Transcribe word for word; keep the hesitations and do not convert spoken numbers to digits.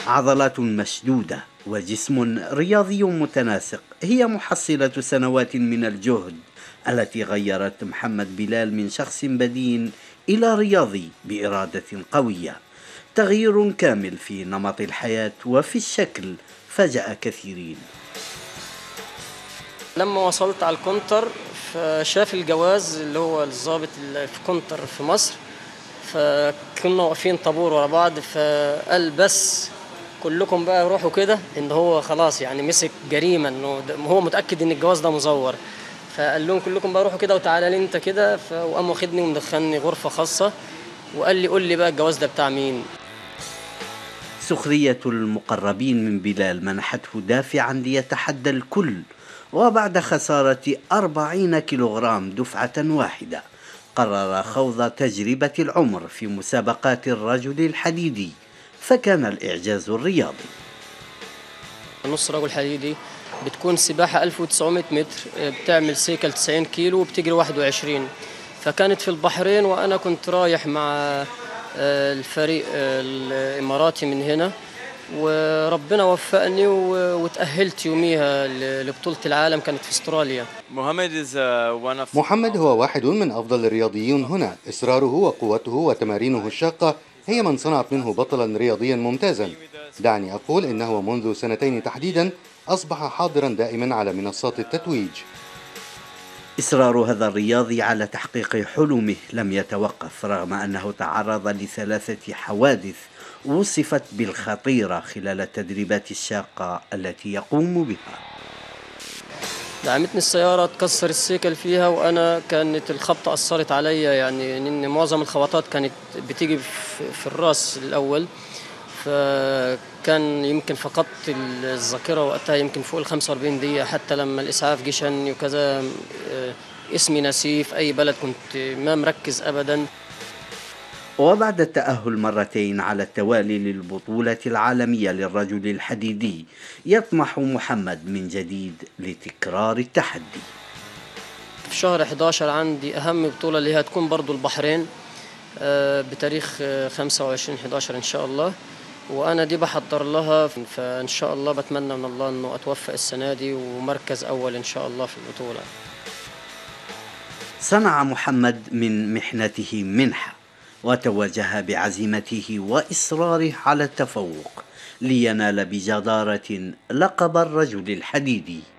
عضلات مشدودة وجسم رياضي متناسق هي محصلة سنوات من الجهد التي غيرت محمد بلال من شخص بدين إلى رياضي بإرادة قوية. تغيير كامل في نمط الحياة وفي الشكل فاجأ كثيرين. لما وصلت على الكونتر فشاف الجواز اللي هو الضابط اللي في كونتر في مصر، فكنا واقفين طابور ورا بعض، فقال بس كلكم بقى روحوا كده، ان هو خلاص يعني مسك جريمه انه هو متاكد ان الجواز ده مزور. فقال لهم كلكم بقى روحوا كده وتعالى لي انت كده، وقام واخدني ومدخلني غرفه خاصه وقال لي قول لي بقى الجواز ده بتاع مين. سخرية المقربين من بلال منحته دافعا ليتحدى الكل، وبعد خسارة أربعين كيلوغرام دفعة واحدة قرر خوض تجربة العمر في مسابقات الرجل الحديدي، فكان الإعجاز الرياضي. نص رجل حديدي بتكون سباحة ألف وتسعمائة متر، بتعمل سيكل تسعين كيلو وبتجري واحد وعشرين. فكانت في البحرين وأنا كنت رايح مع الفريق الإماراتي من هنا، وربنا وفقني وتأهلت يوميها لبطولة العالم، كانت في استراليا. محمد هو واحد من أفضل الرياضيين هنا. إصراره وقوته وتمارينه الشاقة هي من صنعت منه بطلا رياضيا ممتازا. دعني أقول إنه منذ سنتين تحديدا أصبح حاضرا دائما على منصات التتويج. إصرار هذا الرياضي على تحقيق حلمه لم يتوقف رغم أنه تعرض لثلاثة حوادث وصفت بالخطيرة خلال التدريبات الشاقة التي يقوم بها. دعمتني السيارة، تكسر السيكل فيها، وأنا كانت الخبطة أثرت عليا، يعني إن معظم الخبطات كانت بتيجي في الرأس الأول، فكان يمكن فقدت الذاكرة وقتها يمكن فوق ال خمسة وأربعين دقيقة، حتى لما الإسعاف جشني وكذا. اسمي نسيف، أي بلد كنت ما مركز أبدا. وبعد التأهل مرتين على التوالي للبطولة العالمية للرجل الحديدي يطمح محمد من جديد لتكرار التحدي. في شهر أحد عشر عندي أهم بطولة اللي هتكون برضو البحرين بتاريخ خمسة وعشرين أحد عشر إن شاء الله، وأنا دي بحضر لها، فإن شاء الله بتمنى من الله أنه أتوفق السنة دي ومركز أول إن شاء الله في البطولة. صنع محمد من محنته منحة وتوجه بعزيمته وإصراره على التفوق لينال بجدارة لقب الرجل الحديدي.